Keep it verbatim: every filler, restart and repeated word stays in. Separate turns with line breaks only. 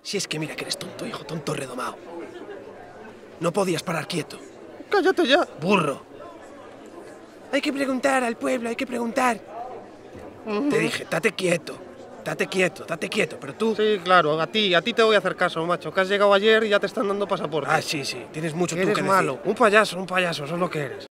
Si es que mira que eres tonto, hijo, tonto redomado. No podías parar quieto.
¡Cállate ya!
¡Burro! Hay que preguntar al pueblo, hay que preguntar. Uh-huh. Te dije, date quieto, date quieto, date quieto, pero tú...
Sí, claro, a ti, a ti te voy a hacer caso, macho, que has llegado ayer y ya te están dando pasaporte.
Ah, sí, sí, tienes mucho tú
eres
que
malo,
decir.
un payaso, un payaso, eso es lo que eres.